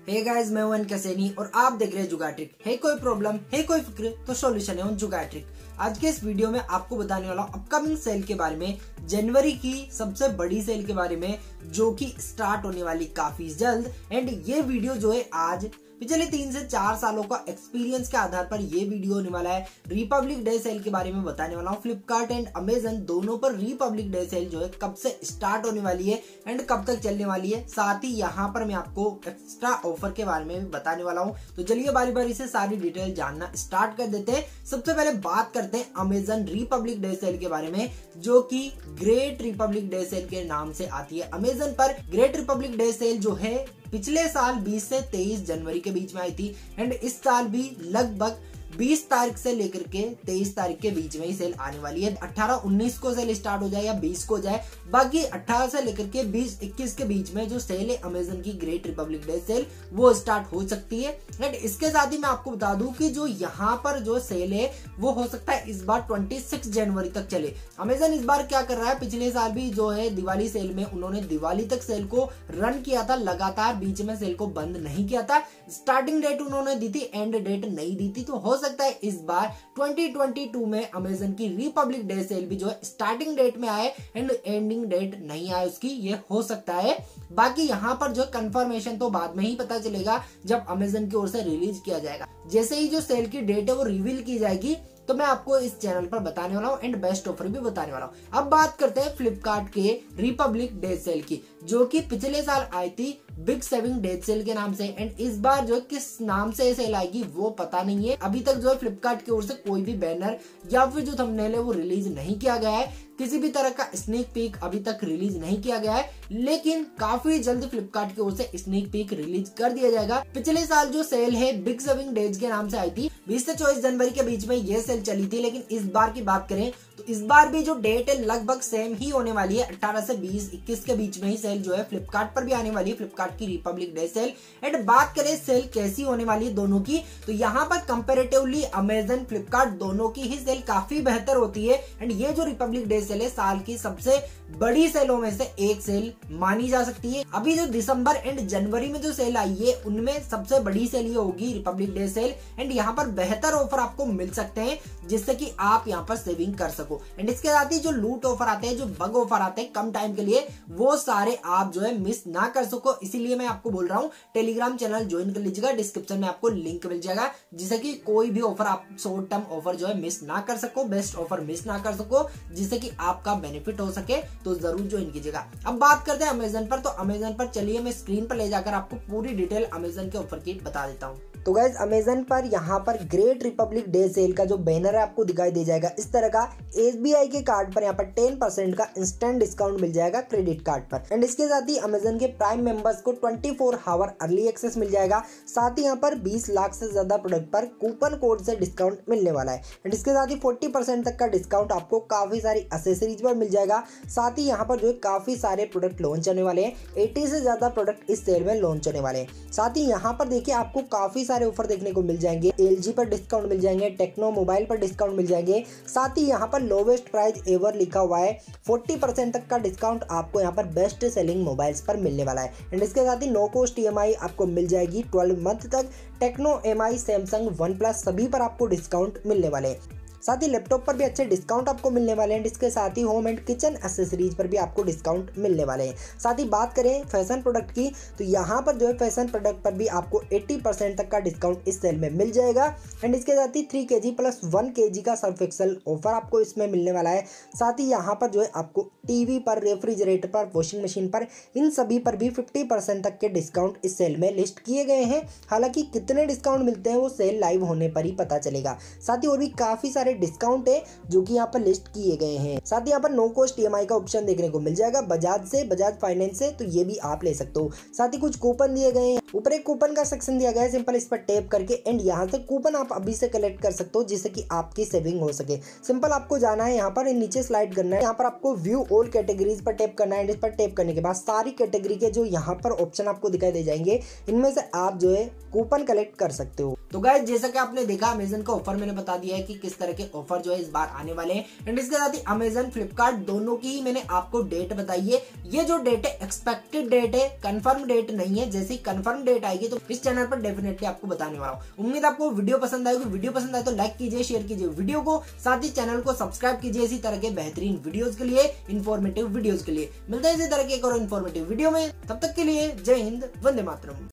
Hey guys, मैं हूं N K Saini और आप देख रहे हैं जुगाड़ ट्रिक। है कोई प्रॉब्लम, है कोई फिक्र, तो सॉल्यूशन है उन जुगाड़ ट्रिक। आज के इस वीडियो में आपको बताने वाला हूं अपकमिंग सेल के बारे में, जनवरी की सबसे बड़ी सेल के बारे में जो कि स्टार्ट होने वाली काफी जल्द। एंड ये वीडियो जो है आज पिछले 3 से 4 सालों का एक्सपीरियंस के आधार पर ये वीडियो होने वाला है। रिपब्लिक डे सेल के बारे में बताने वाला हूँ। फ्लिपकार्ट एंड अमेजन दोनों पर रिपब्लिक डे सेल जो है कब से स्टार्ट होने वाली है एंड कब तक चलने वाली है। साथ ही यहाँ पर मैं आपको एक्स्ट्रा ऑफर के बारे में भी बताने वाला हूँ। तो चलिए बारी बारी से सारी डिटेल जानना स्टार्ट कर देते हैं। सबसे पहले बात करते हैं अमेजन रिपब्लिक डे सेल के बारे में, जो कि ग्रेट रिपब्लिक डे सेल के नाम से आती है। अमेजन पर ग्रेट रिपब्लिक डे सेल जो है पिछले साल 20 से 23 जनवरी के बीच में आई थी एंड इस साल भी लगभग 20 तारीख से लेकर के 23 तारीख के बीच में ही सेल आने वाली है। 18-19 को सेल स्टार्ट हो जाए या 20 को जाए, बाकी 18 से लेकर के 20-21 के बीच में जो सेल है अमेजन की ग्रेट रिपब्लिक डे सेल वो स्टार्ट हो सकती है। एंड इसके साथ ही मैं आपको बता दूं कि जो यहाँ पर जो सेल है वो हो सकता है इस बार 26 जनवरी तक चले। अमेजन इस बार क्या कर रहा है, पिछले साल भी जो है दिवाली सेल में उन्होंने दिवाली तक सेल को रन किया था लगातार, बीच में सेल को बंद नहीं किया था। स्टार्टिंग डेट उन्होंने दी थी, एंड डेट नहीं दी थी। तो हो सकता है इस बार 2022 में अमेजन की रिपब्लिक डे सेल भी जो है स्टार्टिंग डेट में आए एंड एंडिंग डेट नहीं आए उसकी, ये हो सकता है। बाकी यहाँ पर जो कंफर्मेशन तो बाद में ही पता चलेगा जब अमेजन की ओर से रिलीज किया जाएगा। जैसे ही जो सेल की डेट है वो रिवील की जाएगी तो मैं आपको इस चैनल पर बताने वाला हूँ एंड बेस्ट ऑफर भी बताने वाला हूँ। अब बात करते हैं फ्लिपकार्ट के रिपब्लिक डे सेल की, जो कि पिछले साल आई थी बिग सेविंग डे सेल के नाम से। एंड इस बार जो किस नाम से सेल आएगी वो पता नहीं है। अभी तक जो है फ्लिपकार्ट की ओर से कोई भी बैनर या फिर जो थंबनेल है वो रिलीज नहीं किया गया है। किसी भी तरह का स्नेक पीक अभी तक रिलीज नहीं किया गया है, लेकिन काफी जल्द फ्लिपकार्ट की ओर से स्नेक पीक रिलीज कर दिया जाएगा। पिछले साल जो सेल है बिग सेविंग डेज के नाम से आई थी, 20 से 24 जनवरी के बीच में ये सेल चली थी। लेकिन इस बार की बात करें तो इस बार भी जो डेट है लगभग सेम ही होने वाली है। 18 से 20-21 के बीच में ही सेल जो है फ्लिपकार्ट पर भी आने वाली है, फ्लिपकार्ट की रिपब्लिक डे सेल। एंड बात करें सेल कैसी होने वाली है दोनों की, तो यहाँ पर कंपेरेटिवली अमेजन फ्लिपकार्ट दोनों की ही सेल काफी बेहतर होती है। एंड ये जो रिपब्लिक डे सेल है साल की सबसे बड़ी सेलों में से एक सेल मानी जा सकती है। अभी जो दिसंबर एंड जनवरी में जो सेल आई है उनमें सबसे बड़ी सेल ये होगी रिपब्लिक डे सेल। एंड यहाँ पर बेहतर ऑफर आपको मिल सकते हैं जिससे कि आप यहाँ पर सेविंग कर सको। एंड इसके साथ ही जो लूट ऑफर आते हैं, जो बग ऑफर आते हैं कम टाइम के लिए, वो सारे आप जो है मिस ना कर सको। इसीलिए मैं आपको बोल रहा हूँ टेलीग्राम चैनल ज्वाइन कर लीजिएगा, डिस्क्रिप्शन में आपको लिंक मिल जाएगा, जिससे कि कोई भी ऑफर आप शॉर्ट टर्म ऑफर जो है मिस ना कर सको, बेस्ट ऑफर मिस ना कर सको, जिससे कि आपका बेनिफिट हो सके। तो जरूर ज्वाइन कीजिएगा। अब बात करते हैं अमेजन पर। तो अमेजन पर चलिए मैं स्क्रीन पर ले जाकर आपको पूरी डिटेल अमेजन के ऑफर की बता देता हूँ। तो गाइस अमेजन पर यहाँ पर ग्रेट रिपब्लिक डे सेल का जो बैनर है आपको दिखाई दे जाएगा इस तरह का। SBI के कार्ड पर यहाँ पर 10% का इंस्टेंट डिस्काउंट मिल जाएगा क्रेडिट कार्ड पर। एंड इसके साथ ही अमेजन के प्राइम मेंबर्स को 24 आवर अर्ली एक्सेस मिल जाएगा। साथ ही यहाँ पर 20 लाख से ज्यादा प्रोडक्ट पर कूपन कोड से डिस्काउंट मिलने वाला है। एंड इसके साथ ही 40% तक का डिस्काउंट आपको काफी सारी एक्सेसरीज पर मिल जाएगा। साथ ही यहाँ पर जो है काफी सारे प्रोडक्ट लॉन्च होने वाले हैं, 80 से ज्यादा प्रोडक्ट इस सेल में लॉन्च होने वाले हैं। साथ ही यहाँ पर देखिए आपको काफी सारे ऑफर देखने को मिल जाएंगे। LG पर डिस्काउंट मिल जाएंगे, टेक्नो मोबाइल पर डिस्काउंट मिल जाएंगे। साथ ही यहाँ पर लोवेस्ट प्राइस एवर लिखा हुआ है। 40% तक का डिस्काउंट आपको यहाँ पर बेस्ट सेलिंग मोबाइल्स पर मिलने वाला है। एंड इसके साथ ही नो कॉस्ट EMI आपको मिल जाएगी 12 मंथ तक। टेक्नो MI सैमसंग OnePlus सभी पर आपको डिस्काउंट मिलने वाले हैं। साथ ही लैपटॉप पर भी अच्छे डिस्काउंट आपको मिलने वाले हैं। इसके साथ ही होम एंड किचन एक्सेसरीज पर भी आपको डिस्काउंट मिलने वाले हैं। साथ ही बात करें फैशन प्रोडक्ट की, तो यहाँ पर जो है फैशन प्रोडक्ट पर भी आपको 80% तक का डिस्काउंट इस सेल में मिल जाएगा। एंड इसके साथ ही 3 kg प्लस 1 kg का सर्फ एक्सेल ऑफर आपको इसमें मिलने वाला है। साथ ही यहाँ पर जो है आपको टीवी पर, रेफ्रिजरेटर पर, वॉशिंग मशीन पर, इन सभी पर भी 50% तक के डिस्काउंट इस सेल में लिस्ट किए गए हैं। हालांकि कितने डिस्काउंट मिलते हैं वो सेल लाइव होने पर ही पता चलेगा। साथ ही और भी काफी सारे डिस्काउंट है जो कि यहाँ पर लिस्ट किए गए हैं। साथ ही यहाँ पर नो कॉस्ट EMI का ऑप्शन देखने को मिल जाएगा बजाज से, बजाज फाइनेंस से, तो ये भी आप ले सकते हो। साथ ही कुछ कूपन दिए गए हैं, ऊपर एक कूपन का सेक्शन दिया गया है, सिंपल इस पर टैप करके एंड यहाँ से कूपन आप अभी से कलेक्ट कर सकते हो जिससे कि आपकी सेविंग हो सके। सिंपल आपको जाना है यहाँ पर, नीचे स्लाइड करना है, यहाँ पर आपको व्यू ऑल कैटेगरीज पर टैप करना है। इस पर टैप करने के बाद सारी कैटेगरी के जो यहाँ पर ऑप्शन आपको दिखाई दे जाएंगे, इनमें से आप जो है कूपन कलेक्ट कर सकते हो। तो गाइस जैसा कि आपने देखा अमेजन का ऑफर मैंने बता दिया है कि किस तरह के ऑफर जो है इस बार आने वाले हैं। एंड इसके साथ ही अमेजन, फ्लिपकार्ट दोनों की ही मैंने आपको डेट बताई है। ये जो डेट है एक्सपेक्टेड डेट है, कंफर्म डेट नहीं है। जैसे ही कंफर्म डेट आएगी तो इस चैनल पर डेफिनेटली आपको बताने वाला हूँ। उम्मीद आपको वीडियो पसंद आएगी। वीडियो पसंद आए तो लाइक कीजिए, शेयर कीजिए वीडियो को, साथ ही चैनल को सब्सक्राइब कीजिए इसी तरह के बेहतरीन वीडियोस के लिए, इंफॉर्मेटिव वीडियोस के लिए। मिलते हैं इसी तरह के एक और इंफॉर्मेटिव वीडियो में, तब तक के लिए जय हिंद, वंदे मातरम।